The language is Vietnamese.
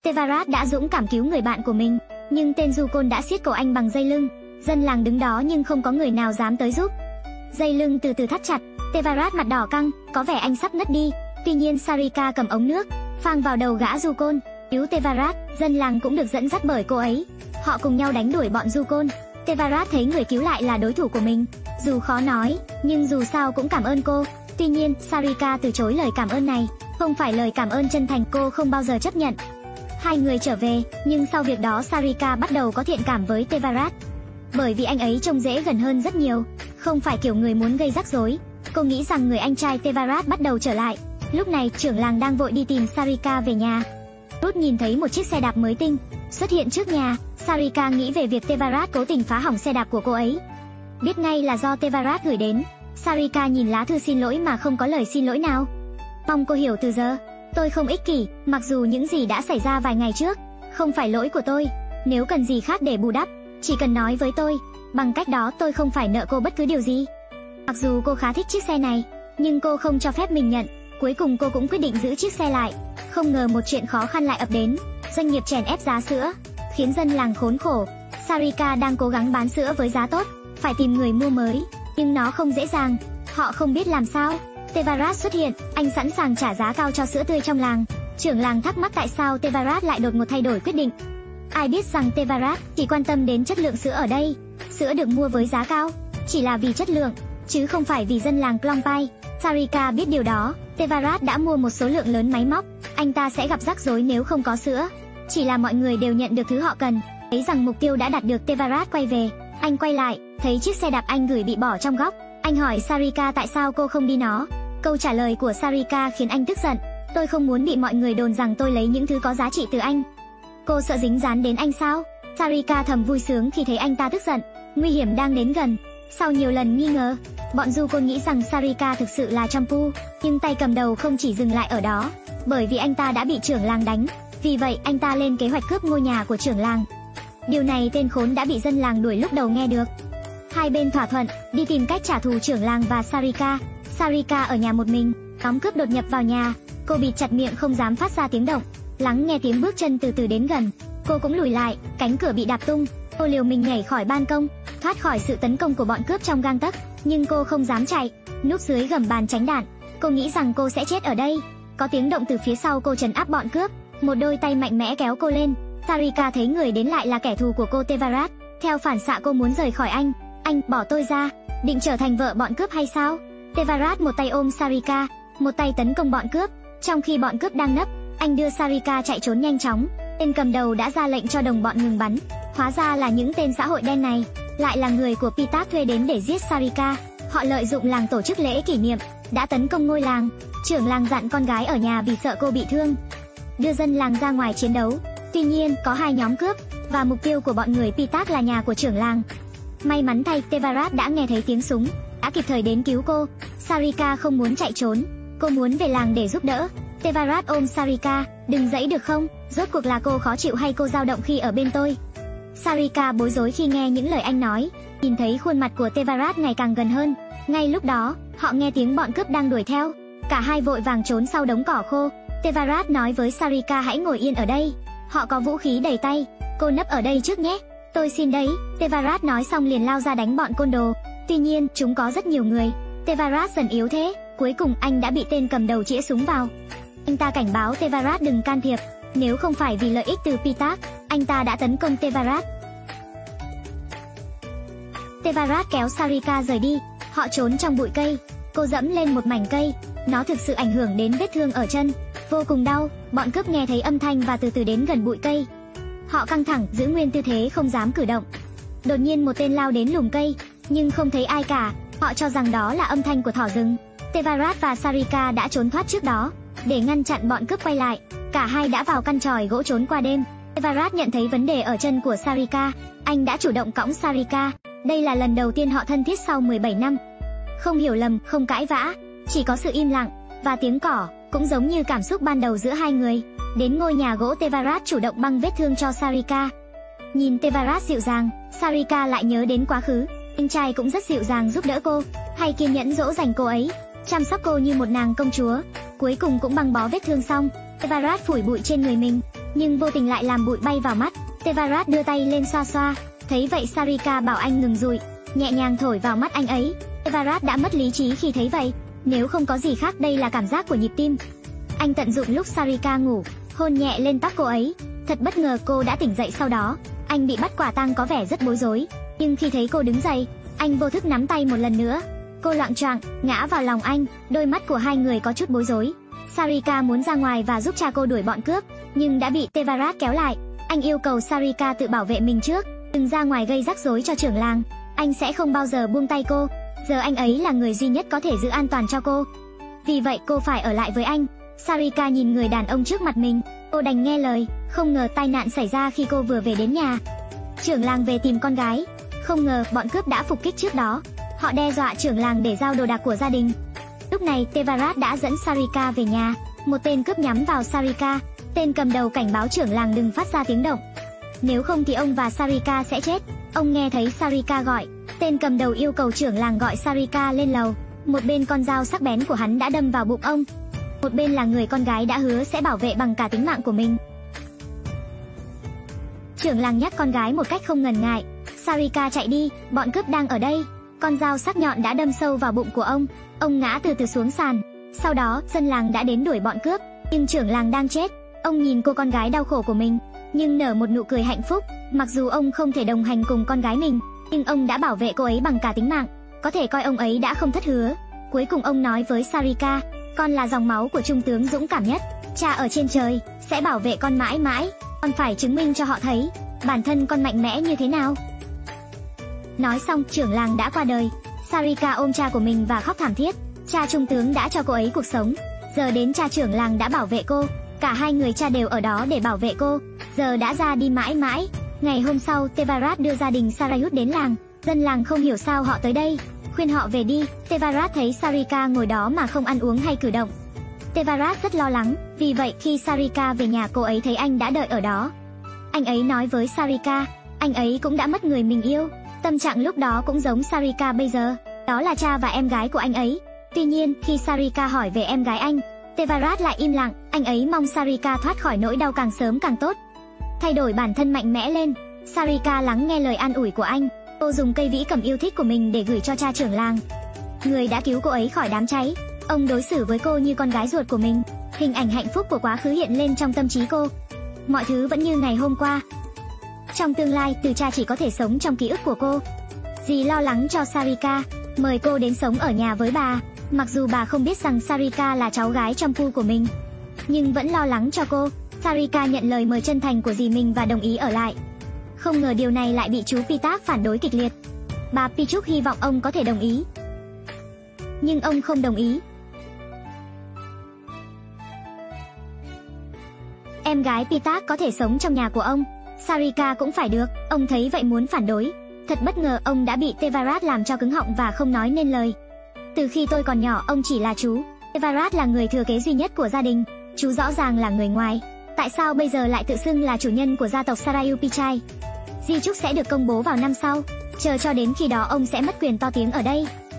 Tevarat đã dũng cảm cứu người bạn của mình, nhưng tên Yukon đã siết cổ anh bằng dây lưng. Dân làng đứng đó nhưng không có người nào dám tới giúp. Dây lưng từ từ thắt chặt, Tevarat mặt đỏ căng, có vẻ anh sắp ngất đi. Tuy nhiên Sarika cầm ống nước, phang vào đầu gã Yukon, cứu Tevarat. Dân làng cũng được dẫn dắt bởi cô ấy. Họ cùng nhau đánh đuổi bọn Yukon. Tevarat thấy người cứu lại là đối thủ của mình. Dù khó nói, nhưng dù sao cũng cảm ơn cô. Tuy nhiên, Sarika từ chối lời cảm ơn này. Không phải lời cảm ơn chân thành, cô không bao giờ chấp nhận. Hai người trở về, nhưng sau việc đó Sarika bắt đầu có thiện cảm với Tevarat. Bởi vì anh ấy trông dễ gần hơn rất nhiều, không phải kiểu người muốn gây rắc rối. Cô nghĩ rằng người anh trai Tevarat bắt đầu trở lại. Lúc này trưởng làng đang vội đi tìm Sarika về nhà. Ruth nhìn thấy một chiếc xe đạp mới tinh xuất hiện trước nhà. Sarika nghĩ về việc Tevarat cố tình phá hỏng xe đạp của cô ấy. Biết ngay là do Tevarat gửi đến. Sarika nhìn lá thư xin lỗi mà không có lời xin lỗi nào. Mong cô hiểu từ giờ, tôi không ích kỷ, mặc dù những gì đã xảy ra vài ngày trước không phải lỗi của tôi. Nếu cần gì khác để bù đắp, chỉ cần nói với tôi. Bằng cách đó tôi không phải nợ cô bất cứ điều gì. Mặc dù cô khá thích chiếc xe này, nhưng cô không cho phép mình nhận. Cuối cùng cô cũng quyết định giữ chiếc xe lại. Không ngờ một chuyện khó khăn lại ập đến. Doanh nghiệp chèn ép giá sữa, khiến dân làng khốn khổ. Sarika đang cố gắng bán sữa với giá tốt, phải tìm người mua mới, nhưng nó không dễ dàng. Họ không biết làm sao. Tevarat xuất hiện, anh sẵn sàng trả giá cao cho sữa tươi trong làng. Trưởng làng thắc mắc tại sao Tevarat lại đột ngột thay đổi quyết định. Ai biết rằng Tevarat chỉ quan tâm đến chất lượng sữa ở đây. Sữa được mua với giá cao chỉ là vì chất lượng, chứ không phải vì dân làng Plompai. Sarika biết điều đó. Tevarat đã mua một số lượng lớn máy móc. Anh ta sẽ gặp rắc rối nếu không có sữa. Chỉ là mọi người đều nhận được thứ họ cần. Thấy rằng mục tiêu đã đạt được, Tevarat quay về. Anh quay lại, thấy chiếc xe đạp anh gửi bị bỏ trong góc. Anh hỏi Sarika tại sao cô không đi nó. Câu trả lời của Sarika khiến anh tức giận. Tôi không muốn bị mọi người đồn rằng tôi lấy những thứ có giá trị từ anh. Cô sợ dính dáng đến anh sao? Sarika thầm vui sướng khi thấy anh ta tức giận. Nguy hiểm đang đến gần. Sau nhiều lần nghi ngờ, bọn Yukon nghĩ rằng Sarika thực sự là Champu. Nhưng tay cầm đầu không chỉ dừng lại ở đó, bởi vì anh ta đã bị trưởng làng đánh. Vì vậy anh ta lên kế hoạch cướp ngôi nhà của trưởng làng. Điều này tên khốn đã bị dân làng đuổi lúc đầu nghe được. Hai bên thỏa thuận đi tìm cách trả thù trưởng làng và Sarika. Sarika ở nhà một mình, nhóm cướp đột nhập vào nhà. Cô bịt chặt miệng không dám phát ra tiếng động, lắng nghe tiếng bước chân từ từ đến gần. Cô cũng lùi lại, cánh cửa bị đạp tung. Cô liều mình nhảy khỏi ban công, thoát khỏi sự tấn công của bọn cướp trong gang tấc. Nhưng cô không dám chạy, núp dưới gầm bàn tránh đạn. Cô nghĩ rằng cô sẽ chết ở đây. Có tiếng động từ phía sau cô trấn áp bọn cướp. Một đôi tay mạnh mẽ kéo cô lên. Sarika thấy người đến lại là kẻ thù của cô, Tevarat. Theo phản xạ cô muốn rời khỏi anh. Anh bỏ tôi ra, định trở thành vợ bọn cướp hay sao? Tevarat một tay ôm Sarika, một tay tấn công bọn cướp. Trong khi bọn cướp đang nấp, anh đưa Sarika chạy trốn nhanh chóng. Tên cầm đầu đã ra lệnh cho đồng bọn ngừng bắn. Hóa ra là những tên xã hội đen này lại là người của Pitak thuê đến để giết Sarika. Họ lợi dụng làng tổ chức lễ kỷ niệm, đã tấn công ngôi làng. Trưởng làng dặn con gái ở nhà vì sợ cô bị thương, đưa dân làng ra ngoài chiến đấu. Tuy nhiên có hai nhóm cướp, và mục tiêu của bọn người Pitak là nhà của trưởng làng. May mắn thay, Tevarat đã nghe thấy tiếng súng, đã kịp thời đến cứu cô. Sarika không muốn chạy trốn, cô muốn về làng để giúp đỡ. Tevarat ôm Sarika, đừng dãy được không? Rốt cuộc là cô khó chịu hay cô dao động khi ở bên tôi? Sarika bối rối khi nghe những lời anh nói, nhìn thấy khuôn mặt của Tevarat ngày càng gần hơn. Ngay lúc đó, họ nghe tiếng bọn cướp đang đuổi theo. Cả hai vội vàng trốn sau đống cỏ khô. Tevarat nói với Sarika hãy ngồi yên ở đây. Họ có vũ khí đầy tay, cô nấp ở đây trước nhé. Tôi xin đấy. Tevarat nói xong liền lao ra đánh bọn côn đồ. Tuy nhiên, chúng có rất nhiều người. Tevarat dần yếu thế. Cuối cùng anh đã bị tên cầm đầu chĩa súng vào. Anh ta cảnh báo Tevarat đừng can thiệp. Nếu không phải vì lợi ích từ Pitak, anh ta đã tấn công Tevarat. Tevarat kéo Sarika rời đi. Họ trốn trong bụi cây. Cô dẫm lên một mảnh cây. Nó thực sự ảnh hưởng đến vết thương ở chân. Vô cùng đau. Bọn cướp nghe thấy âm thanh và từ từ đến gần bụi cây. Họ căng thẳng, giữ nguyên tư thế không dám cử động. Đột nhiên một tên lao đến lùm cây, nhưng không thấy ai cả. Họ cho rằng đó là âm thanh của thỏ rừng. Tevarat và Sarika đã trốn thoát trước đó. Để ngăn chặn bọn cướp quay lại, cả hai đã vào căn chòi gỗ trốn qua đêm. Tevarat nhận thấy vấn đề ở chân của Sarika. Anh đã chủ động cõng Sarika. Đây là lần đầu tiên họ thân thiết sau 17 năm. Không hiểu lầm, không cãi vã, chỉ có sự im lặng và tiếng cỏ, cũng giống như cảm xúc ban đầu giữa hai người. Đến ngôi nhà gỗ, Tevarat chủ động băng vết thương cho Sarika. Nhìn Tevarat dịu dàng, Sarika lại nhớ đến quá khứ. Anh trai cũng rất dịu dàng giúp đỡ cô, hay kiên nhẫn dỗ dành cô ấy, chăm sóc cô như một nàng công chúa. Cuối cùng cũng băng bó vết thương xong, Tevarat phủi bụi trên người mình, nhưng vô tình lại làm bụi bay vào mắt. Tevarat đưa tay lên xoa xoa, thấy vậy Sarika bảo anh ngừng dụi, nhẹ nhàng thổi vào mắt anh ấy. Tevarat đã mất lý trí khi thấy vậy, nếu không có gì khác đây là cảm giác của nhịp tim. Anh tận dụng lúc Sarika ngủ, hôn nhẹ lên tóc cô ấy. Thật bất ngờ cô đã tỉnh dậy sau đó. Anh bị bắt quả tang có vẻ rất bối rối, nhưng khi thấy cô đứng dậy, anh vô thức nắm tay một lần nữa. Cô loạng choạng ngã vào lòng anh, đôi mắt của hai người có chút bối rối. Sarika muốn ra ngoài và giúp cha cô đuổi bọn cướp, nhưng đã bị Tevarat kéo lại. Anh yêu cầu Sarika tự bảo vệ mình trước, đừng ra ngoài gây rắc rối cho trưởng làng. Anh sẽ không bao giờ buông tay cô. Giờ anh ấy là người duy nhất có thể giữ an toàn cho cô. Vì vậy cô phải ở lại với anh. Sarika nhìn người đàn ông trước mặt mình, cô đành nghe lời. Không ngờ tai nạn xảy ra khi cô vừa về đến nhà. Trưởng làng về tìm con gái, không ngờ bọn cướp đã phục kích trước đó. Họ đe dọa trưởng làng để giao đồ đạc của gia đình. Lúc này Tevarat đã dẫn Sarika về nhà. Một tên cướp nhắm vào Sarika. Tên cầm đầu cảnh báo trưởng làng đừng phát ra tiếng động, nếu không thì ông và Sarika sẽ chết. Ông nghe thấy Sarika gọi, tên cầm đầu yêu cầu trưởng làng gọi Sarika lên lầu. Một bên con dao sắc bén của hắn đã đâm vào bụng ông, một bên là người con gái đã hứa sẽ bảo vệ bằng cả tính mạng của mình. Trưởng làng nhắc con gái một cách không ngần ngại. Sarika chạy đi, bọn cướp đang ở đây. Con dao sắc nhọn đã đâm sâu vào bụng của ông ngã từ từ xuống sàn. Sau đó dân làng đã đến đuổi bọn cướp, nhưng trưởng làng đang chết. Ông nhìn cô con gái đau khổ của mình, nhưng nở một nụ cười hạnh phúc. Mặc dù ông không thể đồng hành cùng con gái mình, nhưng ông đã bảo vệ cô ấy bằng cả tính mạng. Có thể coi ông ấy đã không thất hứa. Cuối cùng ông nói với Sarika, con là dòng máu của trung tướng dũng cảm nhất. Cha ở trên trời sẽ bảo vệ con mãi mãi. Con phải chứng minh cho họ thấy bản thân con mạnh mẽ như thế nào. Nói xong, trưởng làng đã qua đời. Sarika ôm cha của mình và khóc thảm thiết. Cha trung tướng đã cho cô ấy cuộc sống, giờ đến cha trưởng làng đã bảo vệ cô. Cả hai người cha đều ở đó để bảo vệ cô, giờ đã ra đi mãi mãi. Ngày hôm sau, Tevarat đưa gia đình Sarayut đến làng. Dân làng không hiểu sao họ tới đây, khuyên họ về đi. Tevarat thấy Sarika ngồi đó mà không ăn uống hay cử động. Tevarat rất lo lắng, vì vậy khi Sarika về nhà cô ấy thấy anh đã đợi ở đó. Anh ấy nói với Sarika, anh ấy cũng đã mất người mình yêu. Tâm trạng lúc đó cũng giống Sarika bây giờ, đó là cha và em gái của anh ấy. Tuy nhiên, khi Sarika hỏi về em gái anh, Tevarat lại im lặng. Anh ấy mong Sarika thoát khỏi nỗi đau càng sớm càng tốt, thay đổi bản thân mạnh mẽ lên. Sarika lắng nghe lời an ủi của anh. Cô dùng cây vĩ cầm yêu thích của mình để gửi cho cha trưởng làng, người đã cứu cô ấy khỏi đám cháy. Ông đối xử với cô như con gái ruột của mình. Hình ảnh hạnh phúc của quá khứ hiện lên trong tâm trí cô. Mọi thứ vẫn như ngày hôm qua. Trong tương lai, từ cha chỉ có thể sống trong ký ức của cô. Dì lo lắng cho Sarika, mời cô đến sống ở nhà với bà. Mặc dù bà không biết rằng Sarika là cháu gái trong pu của mình, nhưng vẫn lo lắng cho cô. Sarika nhận lời mời chân thành của dì mình và đồng ý ở lại. Không ngờ điều này lại bị chú Pitak phản đối kịch liệt. Bà Pichuk hy vọng ông có thể đồng ý, nhưng ông không đồng ý. Em gái Pitak có thể sống trong nhà của ông, Sarika cũng phải được. Ông thấy vậy muốn phản đối. Thật bất ngờ ông đã bị Tevarat làm cho cứng họng và không nói nên lời. Từ khi tôi còn nhỏ, ông chỉ là chú. Tevarat là người thừa kế duy nhất của gia đình. Chú rõ ràng là người ngoài. Tại sao bây giờ lại tự xưng là chủ nhân của gia tộc Sarayupichai? Di chúc sẽ được công bố vào năm sau. Chờ cho đến khi đó ông sẽ mất quyền to tiếng ở đây.